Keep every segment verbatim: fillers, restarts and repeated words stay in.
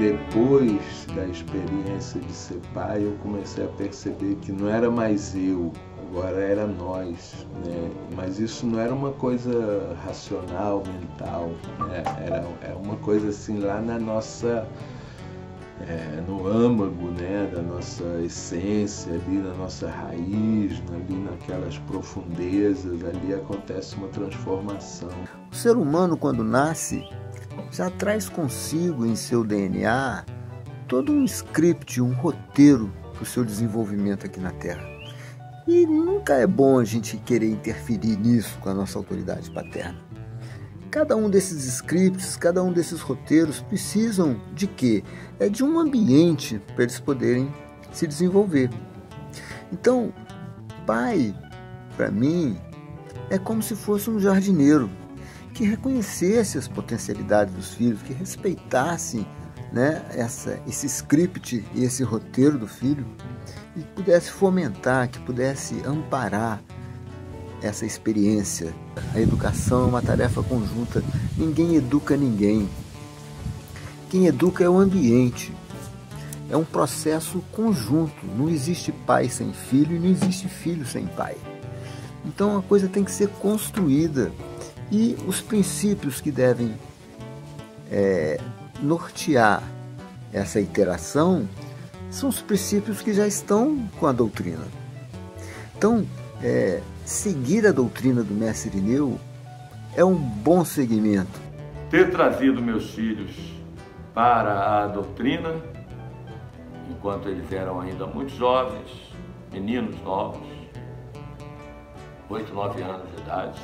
depois da experiência de ser pai, eu comecei a perceber que não era mais eu, agora era nós, né? Mas isso não era uma coisa racional, mental, né? Era, era uma coisa assim lá na nossa, é, no âmago, né? Da nossa essência, ali na nossa raiz, ali naquelas profundezas, ali acontece uma transformação. O ser humano, quando nasce, já traz consigo em seu D N A todo um script, um roteiro para o seu desenvolvimento aqui na Terra. E nunca é bom a gente querer interferir nisso com a nossa autoridade paterna. Cada um desses scripts, cada um desses roteiros precisam de quê? É de um ambiente para eles poderem se desenvolver. Então, pai, para mim, é como se fosse um jardineiro que reconhecesse as potencialidades dos filhos, que respeitasse, né, essa, esse script e esse roteiro do filho, e pudesse fomentar, que pudesse amparar essa experiência. A educação é uma tarefa conjunta, ninguém educa ninguém. Quem educa é o ambiente, é um processo conjunto, não existe pai sem filho e não existe filho sem pai. Então a coisa tem que ser construída e os princípios que devem é, nortear essa interação são os princípios que já estão com a doutrina. Então, é, seguir a doutrina do mestre Irineu é um bom seguimento. Ter trazido meus filhos para a doutrina, enquanto eles eram ainda muito jovens, meninos novos, oito, nove anos de idade,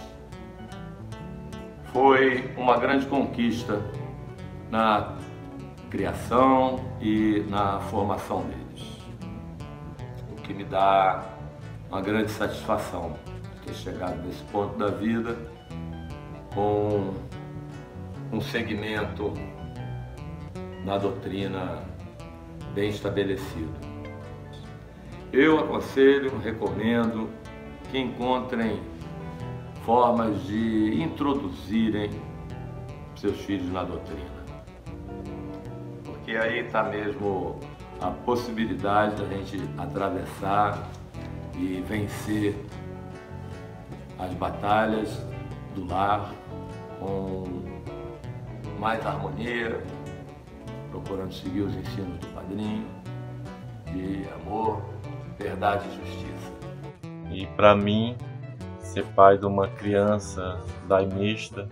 foi uma grande conquista na criação e na formação deles, o que me dá uma grande satisfação ter chegado nesse ponto da vida com um segmento na doutrina bem estabelecido. Eu aconselho, recomendo que encontrem formas de introduzirem seus filhos na doutrina. Porque aí está mesmo a possibilidade da gente atravessar e vencer as batalhas do lar com mais harmonia, procurando seguir os ensinos do padrinho de amor, verdade e justiça. E para mim, ser pai de uma criança daimista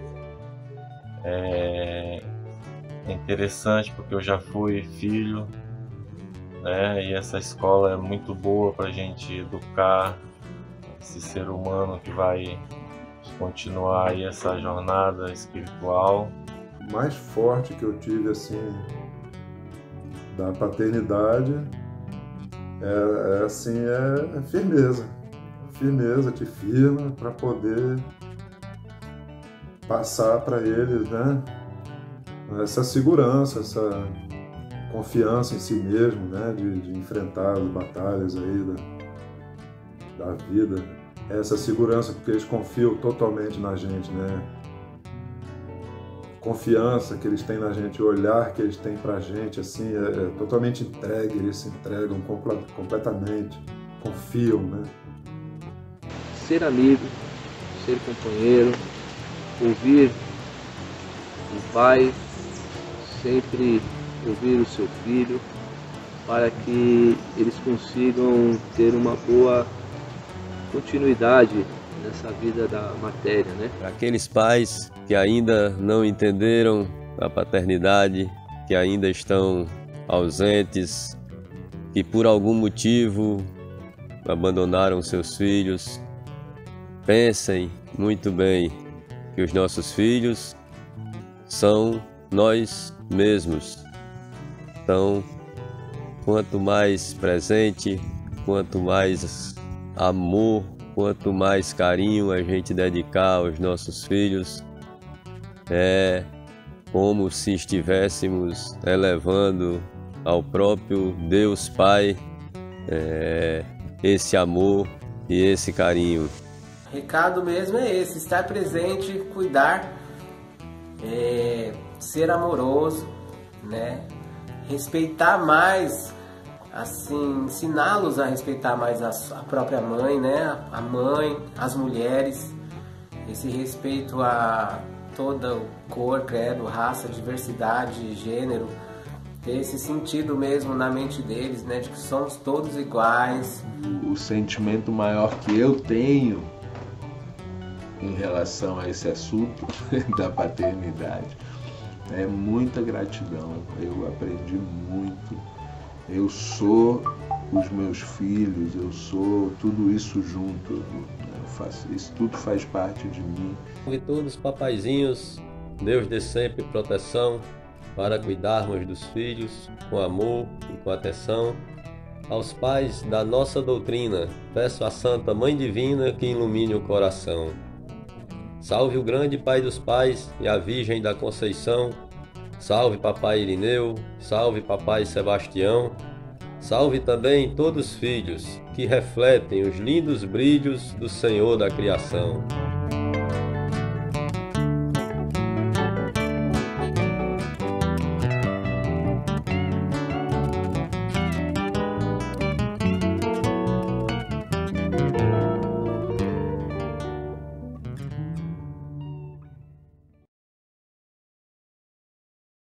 é interessante, porque eu já fui filho, né? E essa escola é muito boa para a gente educar esse ser humano que vai continuar aí essa jornada espiritual. O mais forte que eu tive assim da paternidade é, é assim é, é firmeza. Firmeza, te firma para poder passar para eles, né, essa segurança, essa confiança em si mesmo, né, de, de enfrentar as batalhas aí da, da vida, essa segurança porque eles confiam totalmente na gente, né, confiança que eles têm na gente, o olhar que eles têm pra gente, assim, é, é totalmente entregue, eles se entregam completamente, confiam, né. Ser amigo, ser companheiro, ouvir o pai, sempre ouvir o seu filho, para que eles consigam ter uma boa continuidade nessa vida da matéria, né? Para aqueles pais que ainda não entenderam a paternidade, que ainda estão ausentes, que por algum motivo abandonaram seus filhos, pensem muito bem que os nossos filhos são nós mesmos. Então, quanto mais presente, quanto mais amor, quanto mais carinho a gente dedicar aos nossos filhos, é como se estivéssemos elevando ao próprio Deus Pai é, esse amor e esse carinho. O recado mesmo é esse, estar presente, cuidar, é, ser amoroso, né? respeitar mais, assim, ensiná-los a respeitar mais a, a própria mãe, né? A mãe, as mulheres, esse respeito a toda cor, credo, raça, diversidade, gênero, ter esse sentido mesmo na mente deles, né? De que somos todos iguais. O sentimento maior que eu tenho em relação a esse assunto da paternidade é muita gratidão. Eu aprendi muito. Eu sou os meus filhos, eu sou tudo isso junto. Eu faço, isso tudo faz parte de mim. E todos papaizinhos, Deus dê sempre proteção para cuidarmos dos filhos com amor e com atenção. Aos pais da nossa doutrina, peço à Santa Mãe Divina que ilumine o coração. Salve o grande Pai dos Pais e a Virgem da Conceição. Salve Papai Irineu, salve Papai Sebastião. Salve também todos os filhos que refletem os lindos brilhos do Senhor da criação.